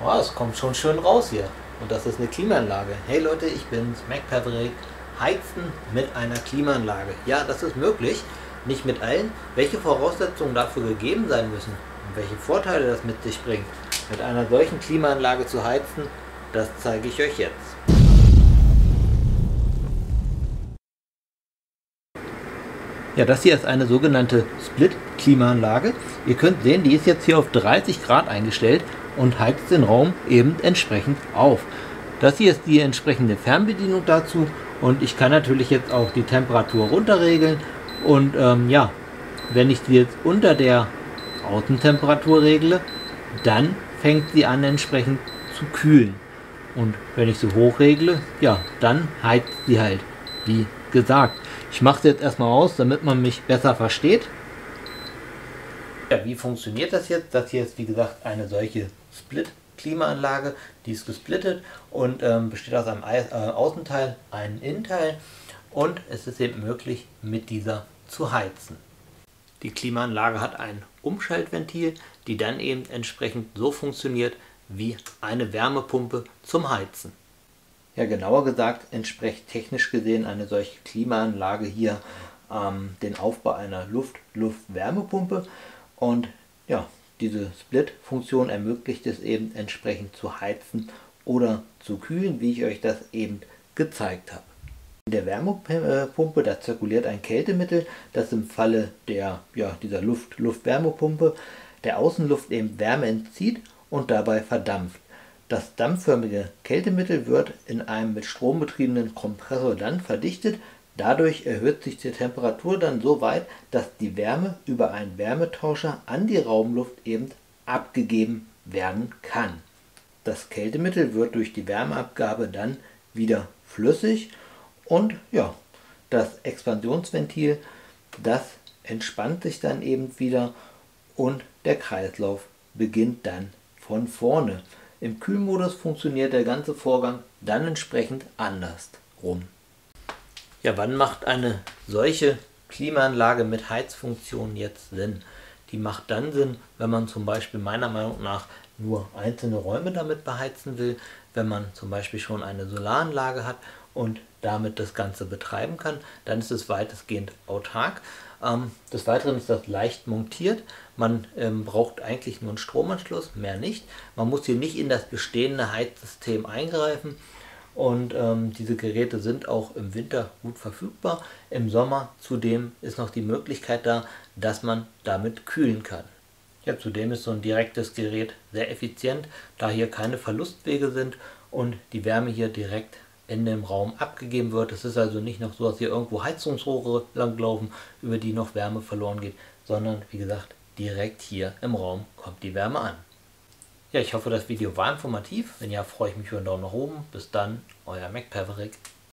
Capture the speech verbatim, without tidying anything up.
Oh, es kommt schon schön raus hier. Und das ist eine Klimaanlage. Hey Leute, ich bin's, MacPaverick. Heizen mit einer Klimaanlage. Ja, das ist möglich. Nicht mit allen. Welche Voraussetzungen dafür gegeben sein müssen und welche Vorteile das mit sich bringt, mit einer solchen Klimaanlage zu heizen, das zeige ich euch jetzt. Ja, das hier ist eine sogenannte Split-Klimaanlage. Ihr könnt sehen, die ist jetzt hier auf dreißig Grad eingestellt und heizt den Raum eben entsprechend auf. Das hier ist die entsprechende Fernbedienung dazu und ich kann natürlich jetzt auch die Temperatur runterregeln und ähm, ja, wenn ich sie jetzt unter der Außentemperatur regle, dann fängt sie an entsprechend zu kühlen. Und wenn ich sie hoch regle, ja, dann heizt sie halt, wie gesagt. Ich mache es jetzt erstmal aus, damit man mich besser versteht. Ja, wie funktioniert das jetzt? Das hier ist wie gesagt eine solche Split-Klimaanlage, die ist gesplittet und ähm, besteht aus einem äh, Außenteil, einem Innenteil und es ist eben möglich, mit dieser zu heizen. Die Klimaanlage hat ein Umschaltventil, die dann eben entsprechend so funktioniert wie eine Wärmepumpe zum Heizen. Ja, genauer gesagt entspricht technisch gesehen eine solche Klimaanlage hier ähm, den Aufbau einer Luft-Luft-Wärmepumpe und ja, diese Split-Funktion ermöglicht es eben entsprechend zu heizen oder zu kühlen, wie ich euch das eben gezeigt habe. In der Wärmepumpe, da zirkuliert ein Kältemittel, das im Falle der, ja, dieser Luft-Luft-Wärmepumpe der Außenluft eben Wärme entzieht und dabei verdampft. Das dampfförmige Kältemittel wird in einem mit Strom betriebenen Kompressor dann verdichtet. Dadurch erhöht sich die Temperatur dann so weit, dass die Wärme über einen Wärmetauscher an die Raumluft eben abgegeben werden kann. Das Kältemittel wird durch die Wärmeabgabe dann wieder flüssig und ja, das Expansionsventil, das entspannt sich dann eben wieder und der Kreislauf beginnt dann von vorne. Im Kühlmodus funktioniert der ganze Vorgang dann entsprechend andersrum. Ja, wann macht eine solche Klimaanlage mit Heizfunktion jetzt Sinn? Die macht dann Sinn, wenn man zum Beispiel meiner Meinung nach nur einzelne Räume damit beheizen will, wenn man zum Beispiel schon eine Solaranlage hat und damit das Ganze betreiben kann, dann ist es weitestgehend autark. Ähm, des Weiteren ist das leicht montiert. Man ähm, braucht eigentlich nur einen Stromanschluss, mehr nicht. Man muss hier nicht in das bestehende Heizsystem eingreifen und ähm, diese Geräte sind auch im Winter gut verfügbar. Im Sommer zudem ist noch die Möglichkeit da, dass man damit kühlen kann. Ja, zudem ist so ein direktes Gerät sehr effizient, da hier keine Verlustwege sind und die Wärme hier direkt in dem Raum abgegeben wird. Es ist also nicht noch so, dass hier irgendwo Heizungsrohre langlaufen, über die noch Wärme verloren geht, sondern wie gesagt, direkt hier im Raum kommt die Wärme an. Ja, ich hoffe, das Video war informativ. Wenn ja, freue ich mich über einen Daumen nach oben. Bis dann, euer MacPaverick.